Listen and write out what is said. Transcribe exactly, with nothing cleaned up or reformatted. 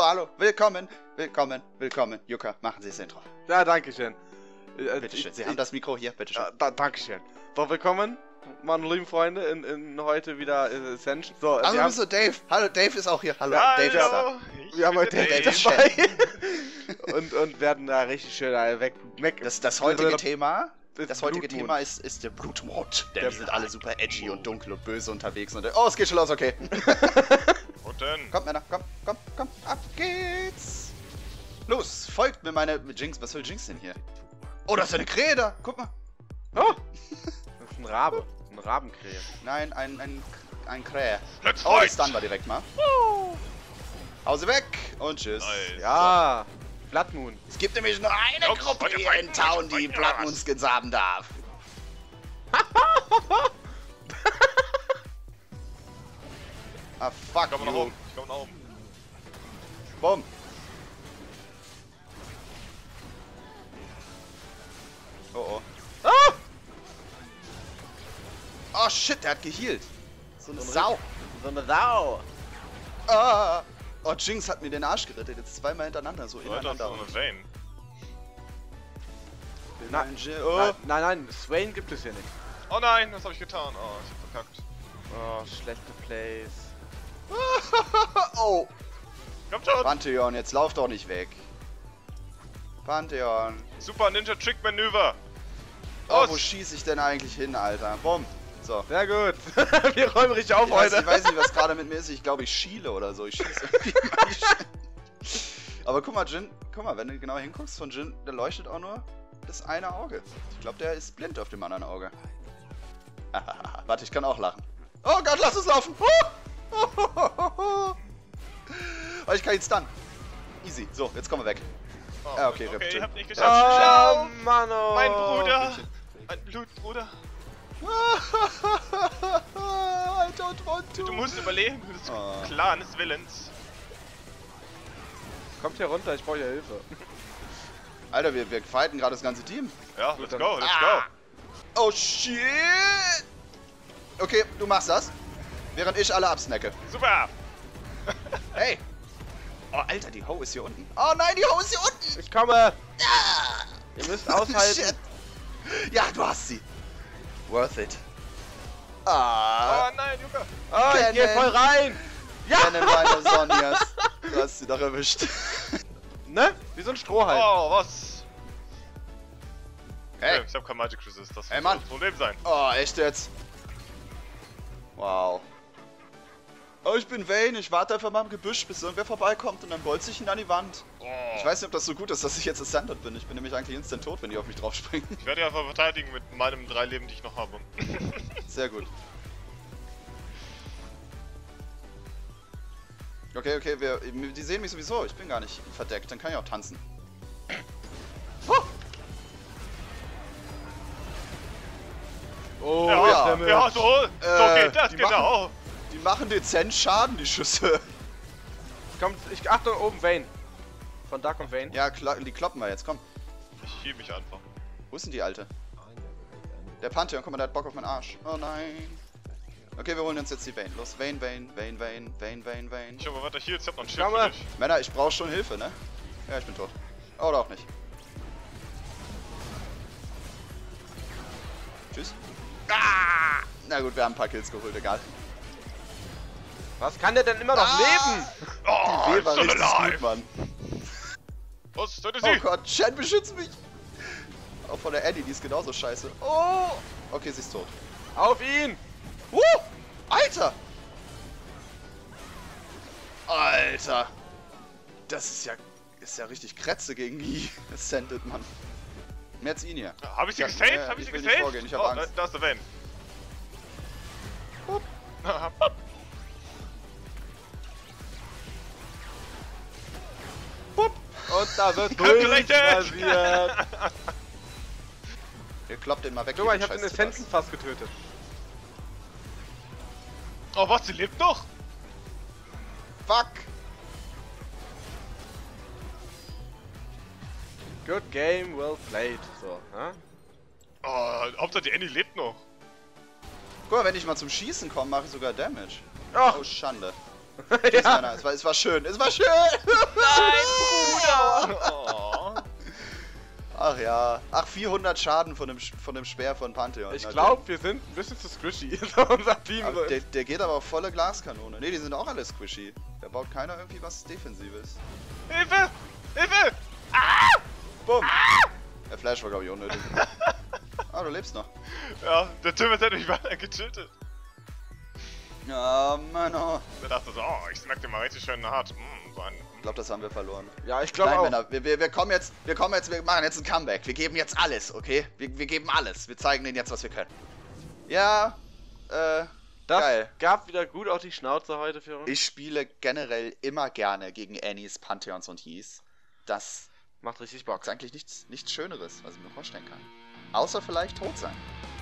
hallo, willkommen, willkommen, willkommen. Juka, machen Sie das Intro. Ja, danke schön. Äh, Bitte schön, ich, Sie ich, haben das Mikro hier, bitte schön. Ja, da, danke schön. So, willkommen, meine lieben Freunde, in, in heute wieder äh, Ascension. So, Also, wir haben, bist du Dave? Hallo, Dave ist auch hier. Hallo, Ja, Dave ist da. ich wir haben bin heute der Dave Dave. dabei. und, und werden da richtig schön äh, weg, weg. Das, das heutige das Thema, das heutige Blutmond. Thema ist, ist der Blutmond. Denn Der wir sind alle super edgy und dunkel und böse unterwegs. Und, oh, es geht schon los, okay. Und dann? Kommt, Männer, komm, komm, komm, ab geht's. Los, folgt mir meine Jinx. Was soll Jinx denn hier? Oh, das ist eine Krähe da. Guck mal. Oh, das ist ein Rabe. Ein Rabenkrähe. Nein, ein, ein, ein Krähe. Let's Oh, fight! das stunnen wir direkt mal. Hause weg und tschüss. Nice. Ja, Blood Moon. Es gibt nämlich nur eine Ups, Gruppe weiter hier fighten, in Town, weiter die fighten, Blood oder Moon was? Skins haben darf. Ah, fuck Ich komme nach you. oben. Ich komme nach oben. Bumm. Oh oh. Ah! Oh shit, der hat gehealt. So eine So ein Sau. So eine Sau. Ah. Oh, Jinx hat mir den Arsch gerettet. Jetzt zweimal hintereinander, so Leute, hast du ineinander. so eine Vayne? Bin Na- ein Jin- Oh. Nein, nein, nein, Swain gibt es hier nicht. Oh nein, was habe ich getan? Oh, ich hab verkackt. Oh, schlechte Plays. Oh. Komm schon! Pantheon, jetzt lauf doch nicht weg. Pantheon. Super Ninja Trick Manöver! Oh, Los! wo schieße ich denn eigentlich hin, Alter? Bumm. So. Sehr gut. Wir räumen richtig auf Ich weiß, heute. ich weiß nicht, was gerade mit mir ist. Ich glaube, ich schiele oder so. Ich schieße irgendwie. Aber guck mal, Jin, guck mal, wenn du genau hinguckst von Jin, der leuchtet auch nur das eine Auge. Ich glaube, der ist blind auf dem anderen Auge. Warte, ich kann auch lachen. Oh Gott, lass es laufen! Oh, ich kann ihn stunnen. Easy. So, jetzt kommen wir weg. Oh, Ah, okay, okay, Rip, ich hab nicht Oh, geschafft. Mann, oh. Mein Bruder! Mein Blutbruder! I don't want to. Du musst überleben, des Oh. Clans Willens. Kommt hier runter, ich brauche ja Hilfe. Alter, wir, wir fighten gerade das ganze Team. Ja, let's dann- go, let's Ah. Oh shit! Okay, du machst das, während ich alle absnacke. go! Super! Hey! Oh, Alter, die Ho ist hier unten. Oh nein, die Ho ist hier unten! Ich komme. Ihr müsst aushalten. Shit. Ja, du hast sie. Worth it. Oh Ah, nein, Juka! Oh, ich geh Kennen. voll rein. Ja. Kennen meine Sonjas. Du hast sie doch erwischt. Ne? Wie so ein Strohhalm. Oh, was? Hey. Okay, ich hab kein Magic Resist, das Hey, muss Mann. das Problem sein. Oh, echt jetzt? Wow. Oh, ich bin Vayne. Ich warte einfach mal im Gebüsch, bis irgendwer vorbeikommt und dann bolze ich ihn an die Wand. Oh. Ich weiß nicht, ob das so gut ist, dass ich jetzt Ascended bin. Ich bin nämlich eigentlich instant tot, wenn die auf mich draufspringen. Ich werde die einfach verteidigen mit meinem drei Leben, die ich noch habe. Sehr gut. Okay, okay, wir, die sehen mich sowieso. Ich bin gar nicht verdeckt. Dann kann ich auch tanzen. Huh. Oh, ja, ja. ja, ja, so, so Äh, geht das, die genau. Die machen dezent Schaden, die Schüsse. Kommt, ich Achtung, oben Vayne. Von da kommt Vayne. Ja, kla die kloppen wir jetzt. Komm. Ich heal mich einfach. Wo ist denn die Alte? Der Pantheon, guck mal, der hat Bock auf meinen Arsch. Oh nein. Okay, wir holen uns jetzt die Vayne. Los, Vayne, Vayne, Vayne, Vayne, Vayne, Vayne, Vayne. Ich habe weiter Heals, ich hab noch ein Schild Komm für mal. dich. Männer, ich brauche schon Hilfe, ne? Ja, ich bin tot. Oder auch nicht. Tschüss. Ah! Na gut, wir haben ein paar Kills geholt, egal. Was kann der denn immer noch Ah! leben? Oh, Die I'm Weh war still richtig alive. gut, Mann. Was, töte Oh sie! Gott, Shen beschützt mich! Auch von der Eddie, die ist genauso scheiße. Oh! Okay, sie ist tot. Auf ihn! Uh! Alter! Alter! Das ist ja, ist ja richtig Kretze gegen die Ascended, Mann. Mehr als ihn hier. Hab ich sie Ja, gesaved? ja, Hab ich ich sie will nicht gesaved? vorgehen, ich hab oh, Angst. Da, da ist der Vayne. Hup. Hup. Und da wird Calculated. nichts passiert. Ihr kloppt den mal weg. Guck mal, ich ihr hab den scheiß Essenzen fast getötet. Oh, was? Sie lebt noch? Fuck! Good game, well played. So, hä? Oh, Hauptsache die Annie lebt noch. Guck mal, wenn ich mal zum Schießen komme, mache ich sogar Damage. Ach, Oh, Schande. Tschüss, Männer. Es war, es war schön. Es war schön. Nein, Bruder! Oh. Ach ja. Ach, vierhundert Schaden von dem, Sch- von dem Speer von Pantheon. Ich Na, glaube, wir sind ein bisschen zu squishy. Unser Team. der, aber der, der geht aber auf volle Glaskanone. Ne, die sind auch alle squishy. Da baut keiner irgendwie was Defensives. Hilfe! Hilfe! Bumm. Der Flash war, glaube ich, unnötig. Ah, du lebst noch. Ja, der Tim hat mich weiter getötet. Ja, Mann, oh. Der dachte so, oh, ich snack dir mal richtig schön hart. Mm, so ein, Ich glaube, das haben wir verloren. Ja, ich glaube Nein, auch. Männer, wir, wir, wir kommen jetzt, wir kommen jetzt, wir machen jetzt ein Comeback. Wir geben jetzt alles, okay? Wir, wir geben alles. Wir zeigen denen jetzt, was wir können. Ja, äh, Das geil. gab wieder gut auf die Schnauze heute für uns. Ich spiele generell immer gerne gegen Annies, Pantheons und Ys. Das Macht richtig Bock. ist eigentlich nichts, nichts Schöneres, was ich mir vorstellen kann. Außer vielleicht tot sein.